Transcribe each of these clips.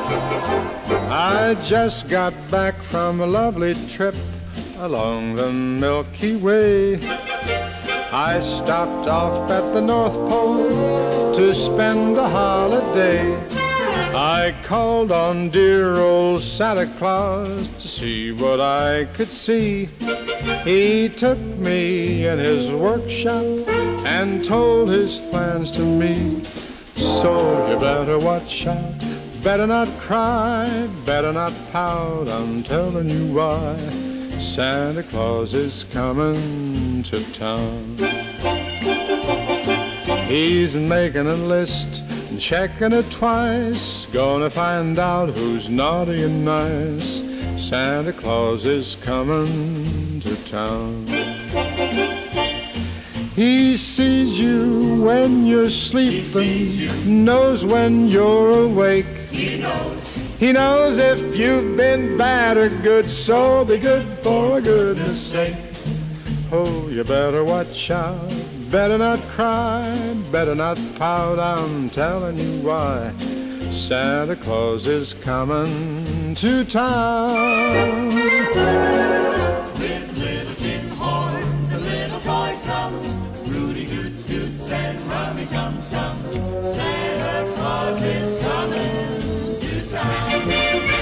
I just got back from a lovely trip along the Milky Way. I stopped off at the North Pole to spend a holiday. I called on dear old Santa Claus to see what I could see. He took me in his workshop and told his plans to me. So you better watch out, better not cry, better not pout, I'm telling you why. Santa Claus is coming to town. He's making a list and checking it twice, gonna find out who's naughty and nice. Santa Claus is coming to town. He sees you when you're sleeping, knows when you're awake. He knows if you've been bad or good, so be good for goodness sake. Oh, you better watch out, better not cry, better not pout, I'm telling you why. Santa Claus is coming to town. With little tin horns and little toy drums, Rudy Toot Toots and Rummy Tum Tums, Santa Claus is coming to town.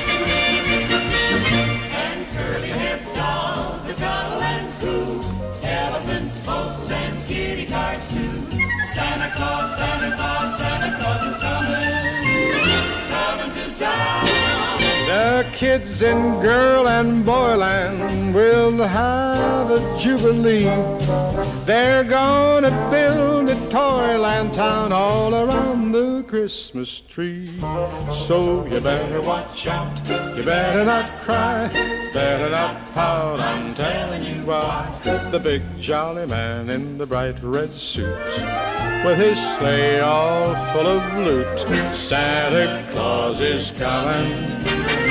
And curly-haired dolls that cuddle and coo, elephants, boats, and kitty cars too. Santa Claus, Santa Claus, Santa Claus is coming to town. The kids in girl and boyland will have a jubilee. They're gonna build a toyland town all around the Christmas tree. So you better watch out, you better not cry, better not pout, I'm telling you why. The big jolly man in the bright red suit, with his sleigh all full of loot, Santa Claus is coming